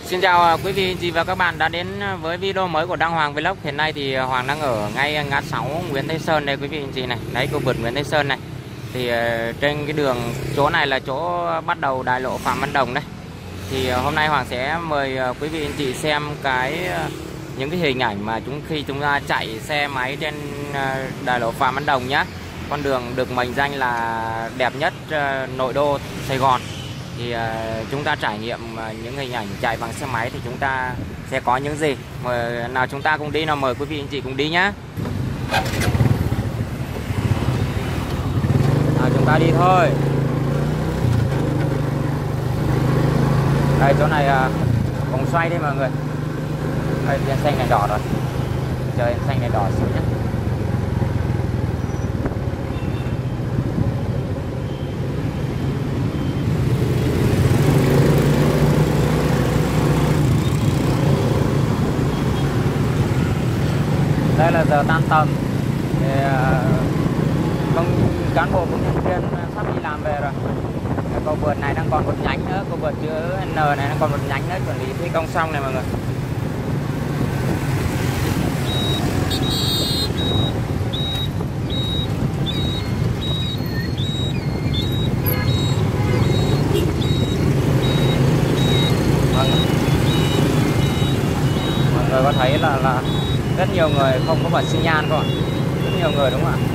Xin chào quý vị anh chị và các bạn đã đến với video mới của Đăng Hoàng Vlog. Hiện nay thì Hoàng đang ở ngay ngã 6 Nguyễn Thái Sơn đây quý vị anh chị này. Đấy, cầu vượt Nguyễn Thái Sơn này. Thì trên cái đường chỗ này là chỗ bắt đầu đại lộ Phạm Văn Đồng đấy. Thì hôm nay Hoàng sẽ mời quý vị anh chị xem những cái hình ảnh mà khi chúng ta chạy xe máy trên đại lộ Phạm Văn Đồng nhá. Con đường được mệnh danh là đẹp nhất nội đô Sài Gòn. Thì chúng ta trải nghiệm những hình ảnh chạy bằng xe máy thì chúng ta sẽ có những gì. Nào chúng ta cùng đi, nào mời quý vị anh chị cùng đi nhá. Nào chúng ta đi thôi. Đây chỗ này vòng xoay đi mọi người. Đây đèn xanh đèn đỏ rồi. Chờ đèn xanh đèn đỏ xíu nhé. Đây là giờ tan tầm thì cán bộ công nhân viên sắp đi làm về rồi. Cầu vượt này đang còn một nhánh nữa, cầu vượt chữ N này đang còn một nhánh nữa, chuẩn bị thi công xong này mọi người. Mọi người có thấy là rất nhiều người không có bật xi nhan các bạn, rất nhiều người đúng không ạ?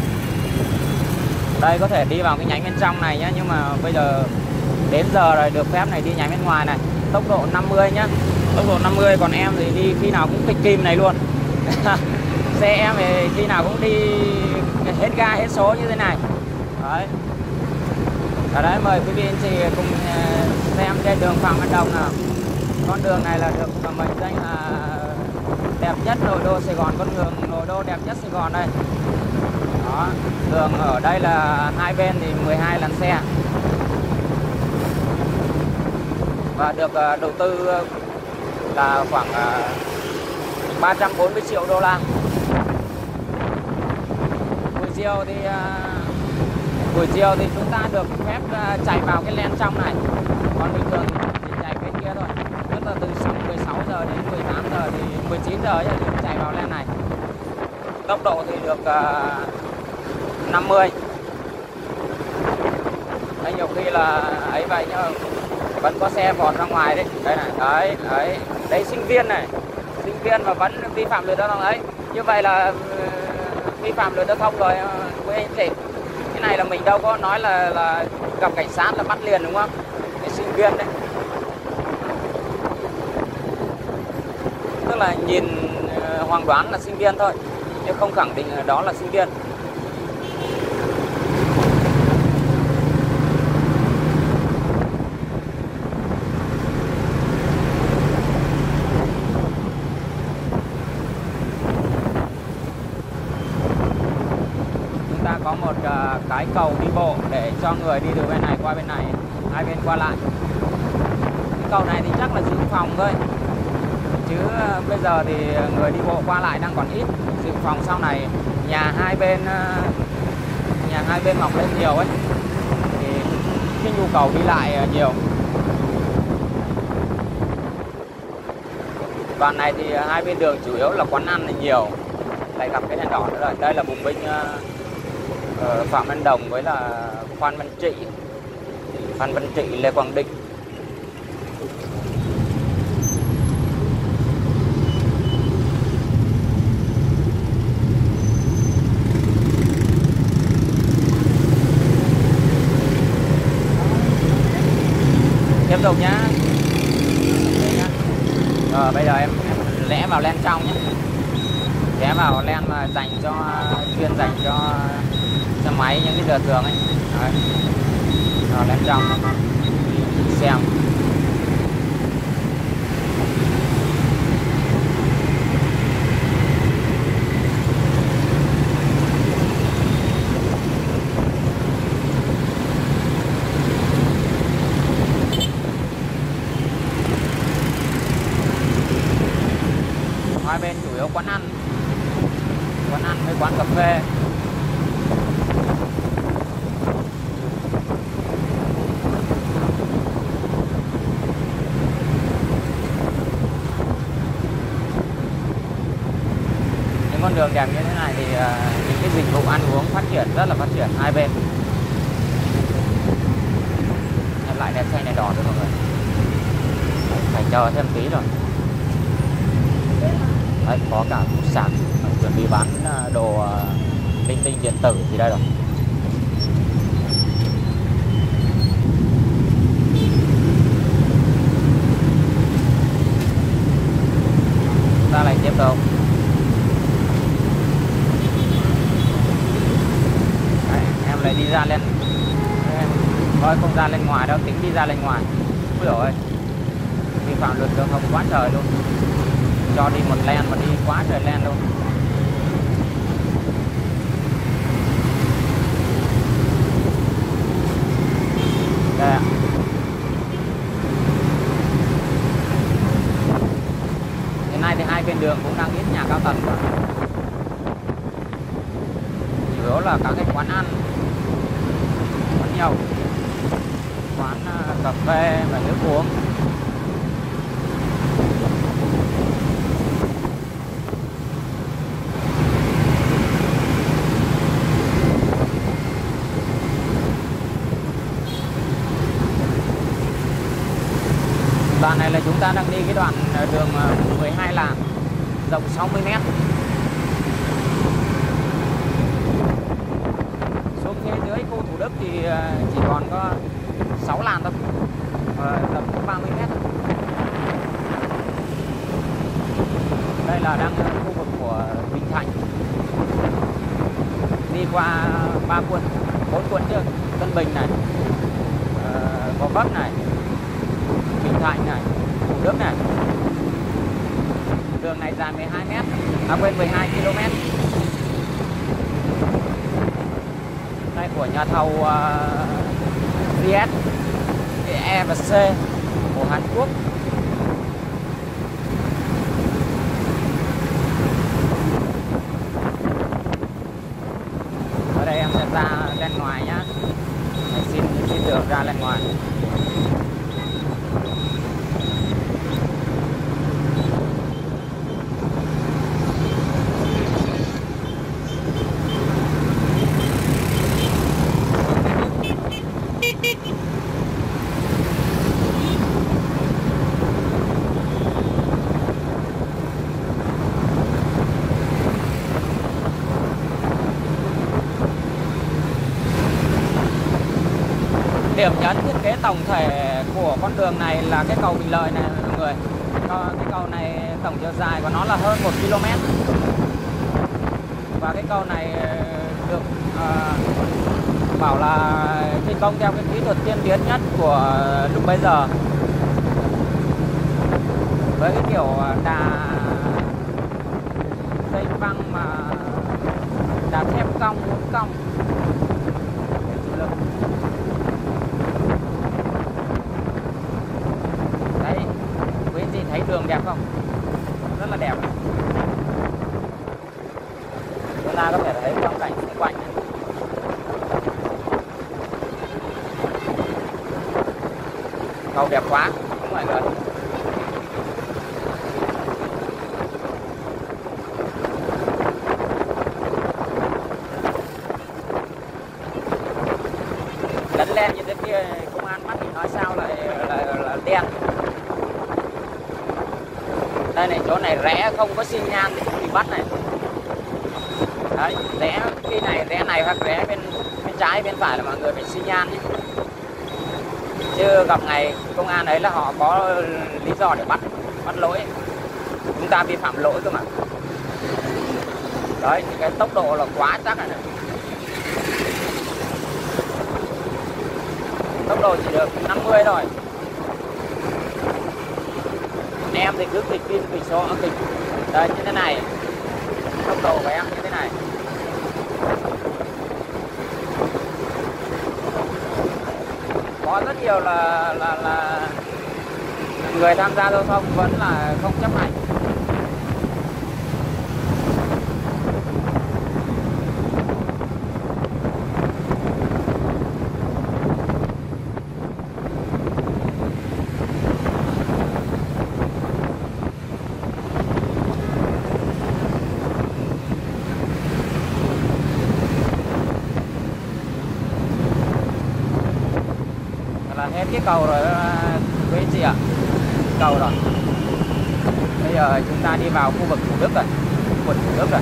Đây có thể đi vào cái nhánh bên trong này nhé, nhưng mà bây giờ đến giờ rồi được phép này đi nhánh bên ngoài này, tốc độ 50 nhá, tốc độ 50, còn em thì đi khi nào cũng kịch kim này luôn. Xe em thì khi nào cũng đi hết ga hết số như thế này. Đấy. Ở đây mời quý vị anh chị cùng xem trên đường Phạm Văn Đồng nào. Con đường này là được mệnh danh là đẹp nhất nội đô Sài Gòn, con đường nội đô đẹp nhất Sài Gòn đây. Đó, đường ở đây là hai bên thì 12 làn xe. Và được đầu tư là khoảng 340 triệu đô la. Buổi chiều thì chúng ta được phép chạy vào cái lane trong này. Còn bình thường thì chạy bên kia thôi. Tức là từ 16 giờ đến 18 giờ thì 19 giờ thì chạy vào lane này. Tốc độ thì được 50. Đấy, nhiều khi là ấy vậy nhưng mà vẫn có xe vọt ra ngoài đấy. Đây này, đấy. Đấy sinh viên này. Sinh viên mà vẫn vi phạm luật giao thông ấy. Như vậy là vi phạm luật giao thông rồi quý anh chị. Cái này là mình đâu có nói là gặp cảnh sát là bắt liền đúng không? Cái sinh viên đấy. Tức là nhìn Hoàng đoán là sinh viên thôi, nhưng không khẳng định đó là sinh viên. Chúng ta có một cái cầu đi bộ để cho người đi từ bên này qua bên này, hai bên qua lại. Cái cầu này thì chắc là dự phòng thôi, chứ bây giờ thì người đi bộ qua lại đang còn ít. Dự phòng sau này nhà hai bên mọc lên nhiều ấy thì cái nhu cầu đi lại nhiều. Đoạn này thì hai bên đường chủ yếu là quán ăn là nhiều, lại gặp cái đèn đỏ nữa rồi. Đây là bùng binh Phạm Văn Đồng với là Phan Văn Trị, Lê Quang Định. Tiếp tục nhá. Rồi bây giờ em lẽ vào len trong nhé. Lẽ vào len mà chuyên dành cho xe máy những cái giờ thường ấy. Đấy. Rồi len trong xem. Hai bên chủ yếu quán ăn với quán cà phê. con đường đẹp như thế này thì những cái dịch vụ ăn uống phát triển, rất là phát triển hai bên. Em lại đèn xanh đèn đỏ rồi mọi người. Đấy, phải chờ thêm tí rồi. Đấy, có cả một sạp chuẩn bị bán đồ linh tinh điện tử gì đây rồi. Ta lại tiếp tục. Đấy, em lại đi ra lên, em coi không ra lên ngoài đâu, tính đi ra lên ngoài. Ôi dồi ôi, vi phạm luật giao thông quá trời luôn, cho đi một len mà đi quá trời len luôn. Đây ạ. Hiện nay thì hai bên đường cũng đang ít nhà cao tầng rồi. Chủ yếu là các cái quán ăn, quán nhậu, quán cà phê và nước uống. Đoạn này là chúng ta đang đi cái đoạn đường 12 làn rộng 60 m. Xuống phía dưới khu Thủ Đức thì chỉ còn có 6 làn thôi, rộng 30 m. Đây là đang khu vực của Bình Thạnh, đi qua 3 quận, 4 quận chứ, Tân Bình này, Gò Vấp này, Bình Thạnh này, Thủ Đức này. Đường này dài 12 m, 12 km. Đây của nhà thầu VS, E và C của Hàn Quốc. Ở đây em sẽ ra lên ngoài nhá. Xin được ra lên ngoài. Điểm nhấn thiết kế tổng thể của con đường này là cái cầu Bình Lợi này mọi người. Cái cầu này tổng chiều dài của nó là hơn 1 km. Và cái cầu này được bảo là thi công theo cái kỹ thuật tiên tiến nhất của lúc bấy giờ, với cái kiểu đà dây văng mà đà thép cong, uốn cong. Đấy, quý anh chị thấy đường đẹp không? Rất là đẹp. Chúng ta có thể thấy phong cảnh xung quanh này. Cầu đẹp quá, đúng mọi người. Lấn lên như thế kia, công an mắt thì nói sao lại là đen. Đây này, chỗ này rẽ không có xi nhan thì bắt này. Đấy, rẽ cái này, rẽ này hoặc rẽ bên trái, bên phải là mọi người phải xi nhan nhé. Chứ gặp ngày công an ấy là họ có lý do để bắt lỗi. Chúng ta vi phạm lỗi cơ mà. Đấy, cái tốc độ là quá chắc này. Tốc độ chỉ được 50 thôi. Em thì cứ kịch phim kịch số kịch. Đây như thế này. Tốc độ của em như thế này. Có rất nhiều là người tham gia giao thông vẫn là không chấp hành. cái cầu rồi quý anh chị ạ. Cầu rồi. Bây giờ chúng ta đi vào khu vực Thủ Đức rồi. Quận Thủ Đức rồi.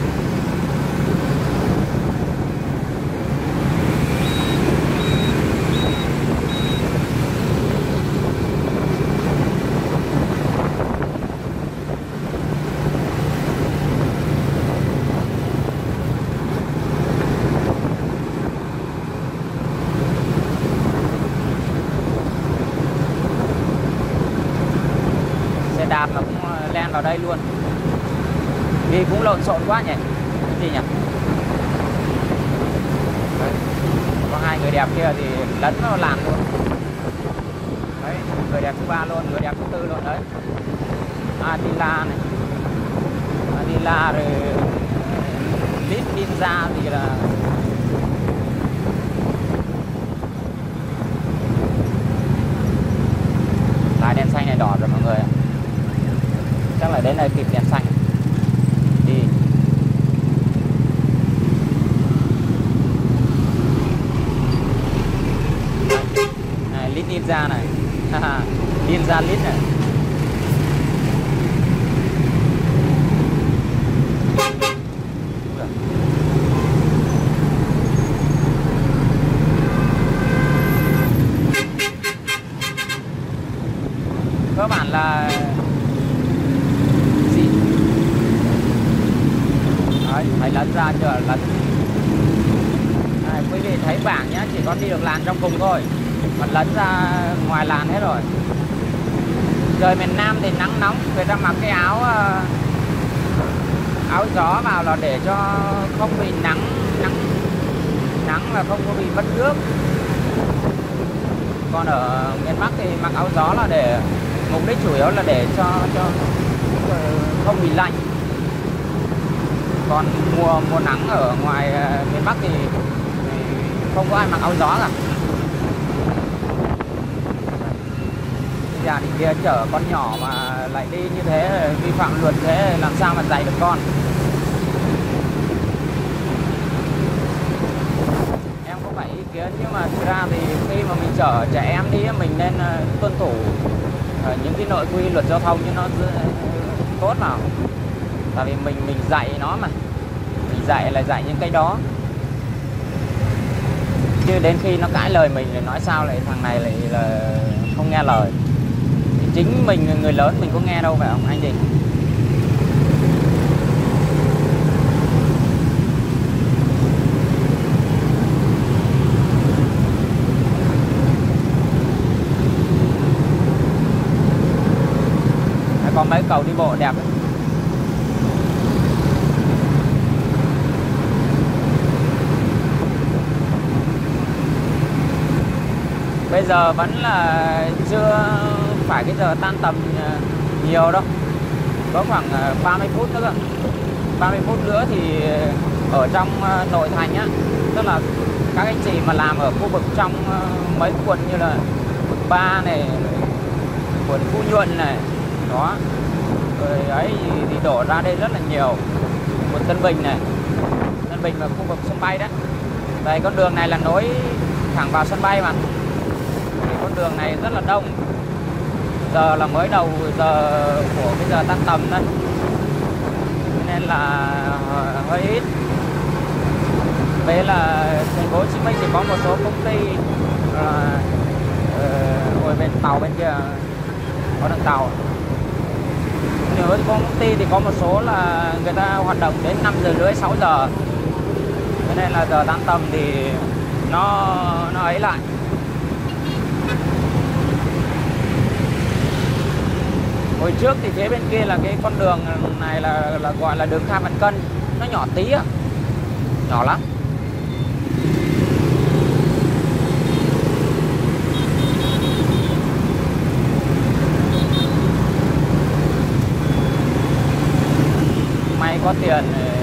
Đạp mà cũng len vào đây luôn. Đi cũng lộn xộn quá nhỉ. Cái gì nhỉ? Đấy. Có hai người đẹp kia thì lấn vào làn luôn. Đấy, người đẹp thứ ba luôn, người đẹp thứ tư luôn đấy. Adila này. Adila rồi Lít Ninja thì là lại đèn xanh này đỏ rồi mọi người ạ. Chắc là đến đây kịp đèn xanh đi. Này, Lít Ninja này. Ninja Lít này. Các bạn là phải lấn ra chưa lấn. Quý vị thấy bảng nhá, chỉ có đi được làn trong cùng thôi, còn lấn ra ngoài làn hết rồi. Trời miền Nam thì nắng nóng, người ta mặc cái áo gió vào là để cho không bị nắng là không có bị mất nước. Còn ở miền Bắc thì mặc áo gió là để mục đích chủ yếu là để cho không bị lạnh. Còn mùa nắng ở ngoài miền Bắc thì không có ai mặc áo gió cả. Nhà thì kia chở con nhỏ mà lại đi như thế, vi phạm luật thế, làm sao mà dạy được con. Em có phải ý kiến, nhưng mà thực ra thì khi mà mình chở trẻ em đi, mình nên tuân thủ những cái nội quy luật giao thông cho nó tốt nào. Tại vì mình dạy nó mà, mình dạy là dạy những cái đó, chứ đến khi nó cãi lời mình thì nói sao lại thằng này lại là không nghe lời. Thì chính mình người lớn mình có nghe đâu phải không anh gì. Có mấy cầu đi bộ đẹp ấy. Bây giờ vẫn là chưa phải cái giờ tan tầm nhiều đâu, có khoảng 30 phút nữa cơ. 30 phút nữa thì ở trong nội thành á, tức là các anh chị mà làm ở khu vực trong mấy quận như là quận 3 này, quận Phú Nhuận này đó, rồi ấy thì đổ ra đây rất là nhiều. Quận Tân Bình này, Tân Bình là khu vực sân bay đó. Đây con đường này là nối thẳng vào sân bay mà. Thì con đường này rất là đông. Giờ là mới đầu giờ của cái giờ tan tầm đây, nên là hơi ít. Đây là thành phố Hồ Chí Minh thì có một số công ty ngồi bên tàu bên kia có đường tàu. Nếu có công ty thì có một số là người ta hoạt động đến 5 giờ rưỡi 6 giờ, cho nên là giờ tan tầm thì nó ấy lại. Hồi trước thì phía bên kia là cái con đường này là gọi là đường Kha Vạn Cân, nó nhỏ tí á, nhỏ lắm. May có tiền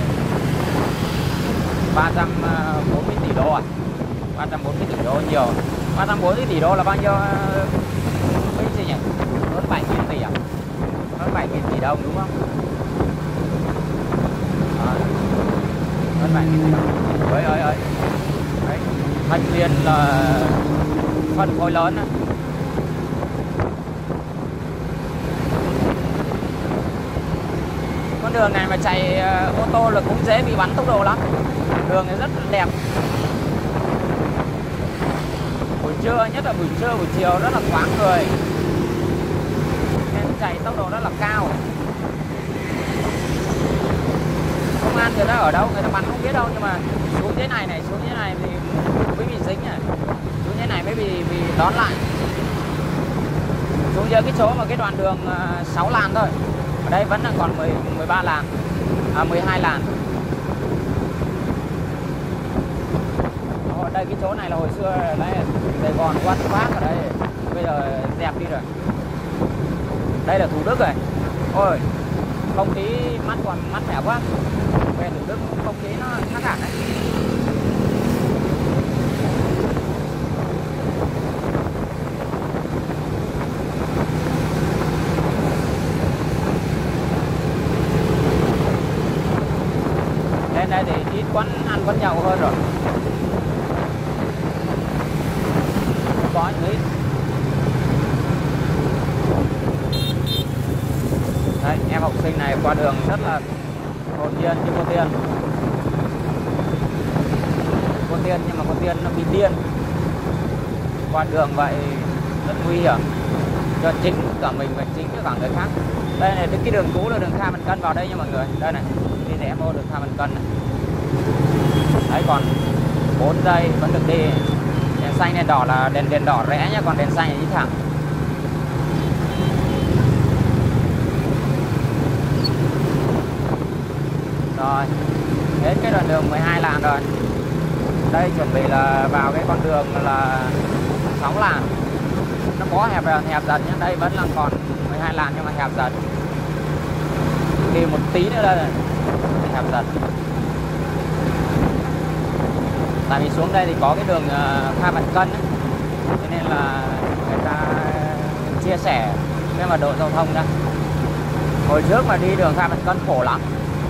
340 tỷ đô à? 340 tỷ đô nhiều. 340 tỷ đô là bao nhiêu? Cái gì nhỉ? Hơn 7.000 tỷ à? Hơn 7.000 tỷ đồng đúng không? Hơn 7.000 tỷ đồng. Ơi. Đấy, thanh niên là phân khối lớn á. con đường này mà chạy ô tô là cũng dễ bị bắn tốc độ lắm. Đường này rất là đẹp. Buổi trưa, nhất là buổi trưa, buổi chiều rất là thoáng người, nên chạy tốc độ rất là cao. Công an người ta ở đâu, người ta bắn không biết đâu, nhưng mà xuống thế này này, xuống thế này thì mới bị dính à. Xuống thế này mới bị đón lại. Xuống dưới cái chỗ mà cái đoạn đường 6 làn thôi. Ở đây vẫn là còn 13 làn, 12 làn. Ở đây cái chỗ này là hồi xưa đấy, Sài Gòn quát phát ở đây, bây giờ dẹp đi rồi. Đây là Thủ Đức rồi. Ôi, không khí còn mát mẻ quá. Về Thủ Đức không khí nó khác hẳn đấy. Lên đây thì ít quán ăn quán nhậu hơn rồi. Có những ít. Đấy, em học sinh này qua đường rất là hồn nhiên như con Tiên. Con Tiên nhưng mà con Tiên nó bị điên. Qua đường vậy rất nguy hiểm cho chính cả mình và chính cho cả người khác. Đây này, cái đường cũ là đường Kha Vạn Cân vào đây nha mọi người. Đây này, đi rẽ vô đường Kha Vạn Cân này. Đấy, còn 4 giây vẫn được đi. Đèn xanh đèn đỏ là đèn đỏ rẽ nhá, còn đèn xanh là đi thẳng. Rồi, đến cái đoạn đường 12 làn rồi. Đây chuẩn bị là vào cái con đường là 6 làn. Nó có hẹp dần nhé, đây vẫn là còn 12 làn nhưng mà hẹp dần. Đi một tí nữa đây này, hẹp dần. Tại vì xuống đây thì có cái đường Kha Vạn Cân ấy, cho nên là người ta chia sẻ cái mật độ giao thông ra. Hồi trước mà đi đường Kha Vạn Cân khổ lắm.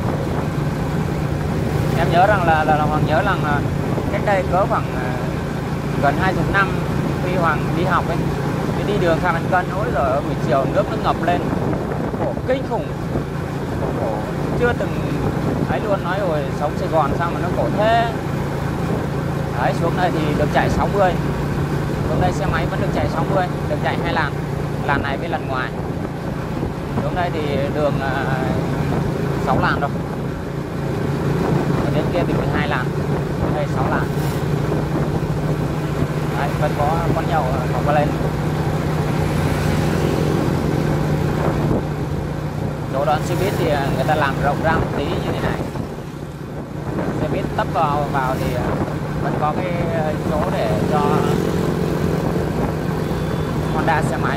Em nhớ rằng là Hoàng nhớ rằng là cách đây cỡ khoảng gần 20 năm khi Hoàng đi học ấy, đi đường Kha Vạn Cân, ôi giời ơi, buổi chiều nước nó ngập lên khổ kinh khủng, khổ chưa từng ấy luôn. Nói rồi sống Sài Gòn sao mà nó khổ thế. Đấy, xuống đây thì được chạy 60. Xuống đây xe máy vẫn được chạy 60, được chạy 2 làn, làn này với làn ngoài. Xuống đây thì đường 6 làn rồi. Ở bên kia thì 12 làn, đây 6 làn. Đấy, vẫn có con nhậu có lên. Chỗ đoạn xe buýt thì người ta làm rộng ra một tí như thế này. Xe buýt tấp vào thì vẫn có cái chỗ để cho Honda xe máy.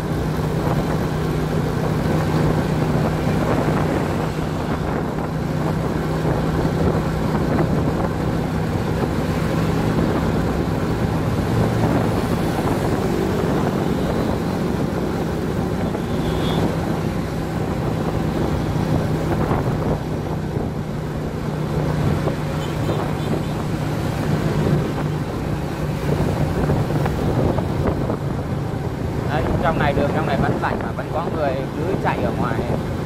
Trong này đường trong này vẫn lạnh mà vẫn có người cứ chạy ở ngoài.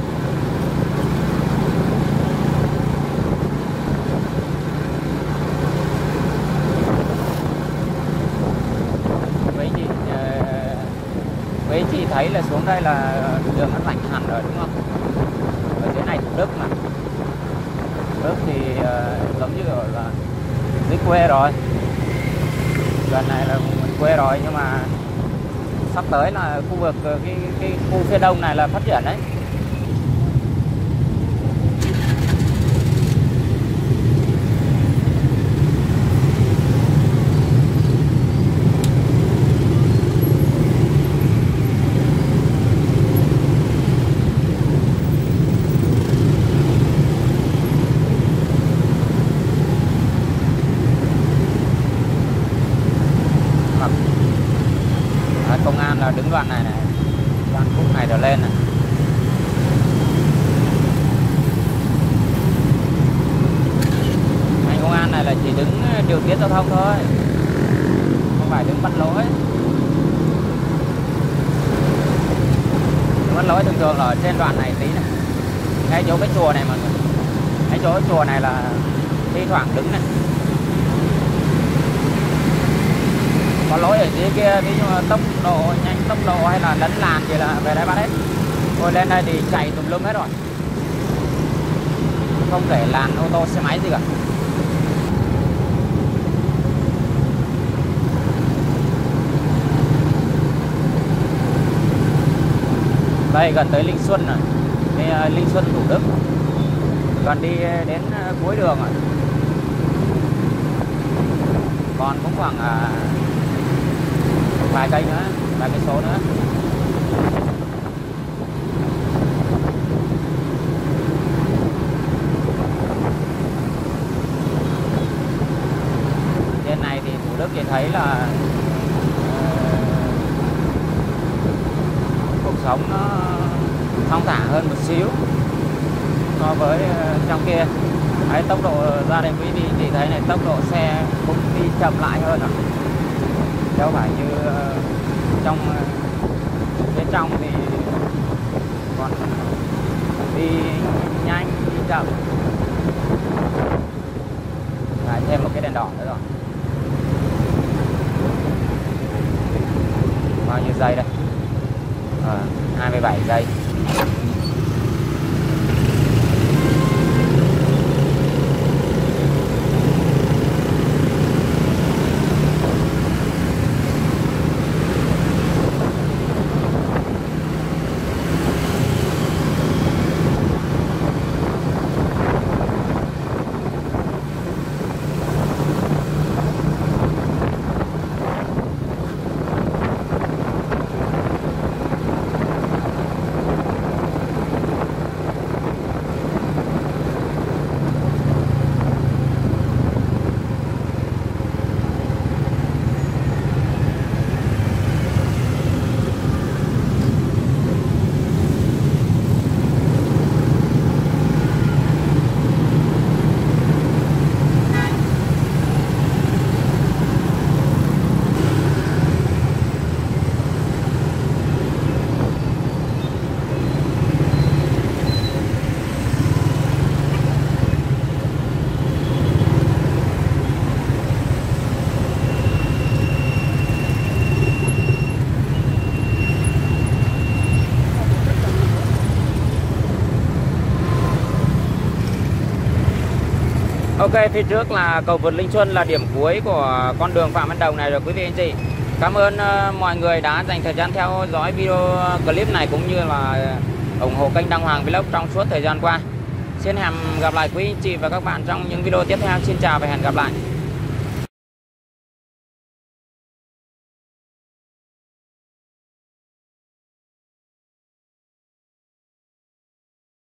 Với chị thấy là xuống đây là đường nó lạnh hẳn rồi đúng không? Ở dưới này Thủ Đức mà. Thủ Đức thì giống như là dưới quê rồi. Gần này là mình quê rồi, nhưng mà sắp tới là khu vực cái khu phía đông này là phát triển đấy. Công an là đứng đoạn này này, đoạn khúc này trở lên này. Anh công an này là chỉ đứng điều tiết giao thông thôi, không phải đứng bắt lỗi. Bắt lỗi thường thường là ở trên đoạn này tí này, ngay chỗ cái chùa này mọi người, ngay chỗ cái chùa này là thi thoảng đứng này. Có lỗi ở dưới kia, ví dụ tốc độ nhanh, tốc độ hay là lấn làn gì là về đây bắt hết. Rồi lên đây thì chạy tùm lum hết rồi, không kể làn ô tô xe máy gì cả. Đây gần tới Linh Xuân rồi, đây, Linh Xuân Thủ Đức, gần đi đến cuối đường rồi, còn cũng khoảng vài cây nữa, vài cây số nữa. Trên này thì Thủ Đức thì thấy là cuộc sống nó thong thả hơn một xíu so với trong kia. Đấy, tốc độ ra đây quý vị thì thấy này, tốc độ xe cũng đi chậm lại hơn rồi, chứ không phải như trong phía trong thì còn đi nhanh đi chậm. Lại thêm một cái đèn đỏ nữa rồi. Bao nhiêu giây đây? 27 giây. Ok, phía trước là cầu vượt Linh Xuân là điểm cuối của con đường Phạm Văn Đồng này rồi quý vị anh chị. Cảm ơn mọi người đã dành thời gian theo dõi video clip này cũng như là ủng hộ kênh Đăng Hoàng Vlog trong suốt thời gian qua. Xin hẹn gặp lại quý anh chị và các bạn trong những video tiếp theo. Xin chào và hẹn gặp lại.